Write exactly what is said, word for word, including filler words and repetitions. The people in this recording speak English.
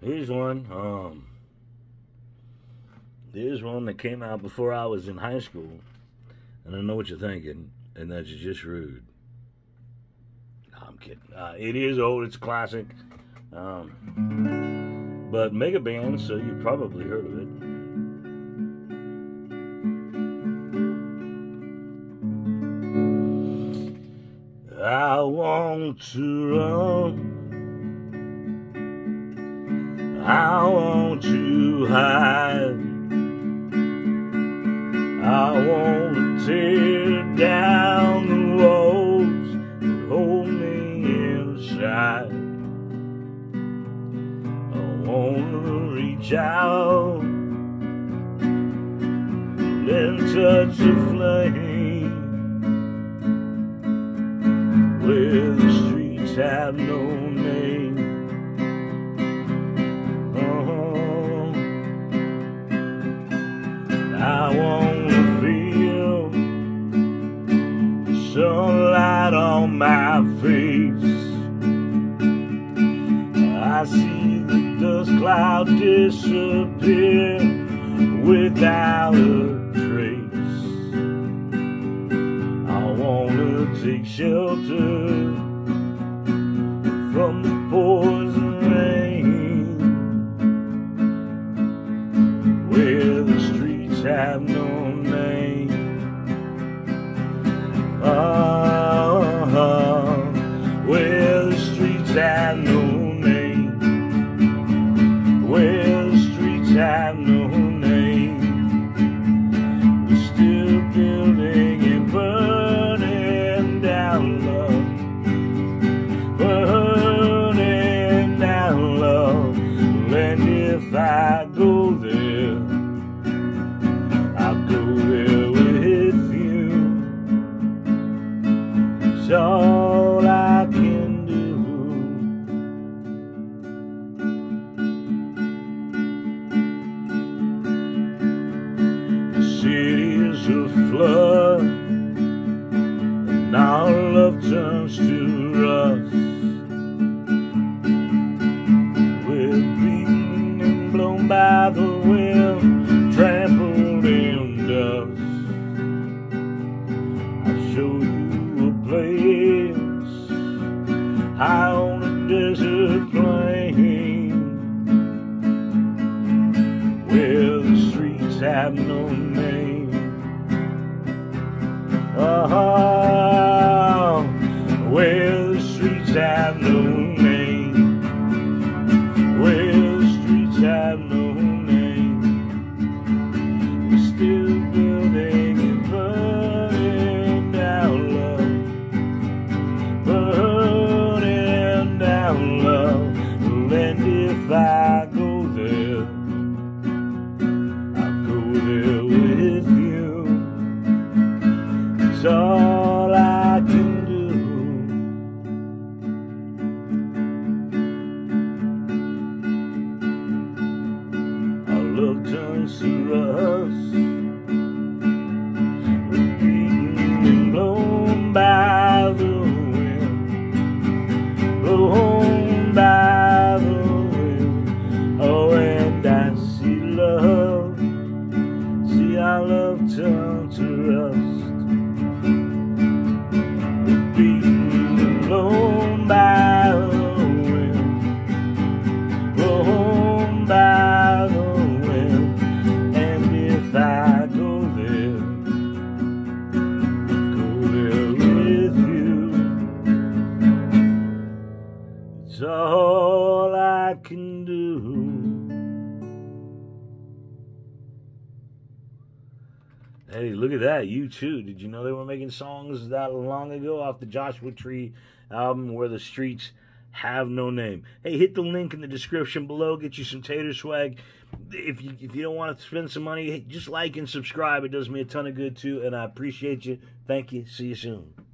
Here's one. Um, here's one that came out before I was in high school, and I know what you're thinking, and that's just rude. No, I'm kidding. Uh, it is old. It's a classic. Um, but mega band, so you probably heard of it. I want to run. I want to hide. I want to tear down the walls that hold me inside. I want to reach out and touch the flame where the streets have no name. I want to feel the sunlight on my face. I see the dust cloud disappear without a trace. I want to take shelter from the poison rain where the streets have no name. Oh, where the streets have no name. Where the streets have no name. We're still building and burning down love. Burning down love. And if I go there, I'll go there with you. It's all I can do. The city is a flood, and our love turns to rust. We're beaten and blown by the wind, trampled in dust. I'll show you a place high on a desert plain where the streets have no name. Oh, where the streets have no name. Where the streets have no name. We're still building and burning down love. Burning down love. And if I go there, I'll go there with you. It's all I can do. Our love turns to rust. We're beaten and blown by the wind. Blown by the wind. Oh, and I see love. See our love turn to rust. We're beaten and blown by the wind. Blown by the wind. And if I go there, go there with you. It's all I can do. Hey, look at that, U two. Did you know they were making songs that long ago off the Joshua Tree album, Where the Streets Have No Name? Hey, hit the link in the description below. Get you some tater swag. If you, if you don't want to spend some money, hey, just like and subscribe. It does me a ton of good, too, and I appreciate you. Thank you. See you soon.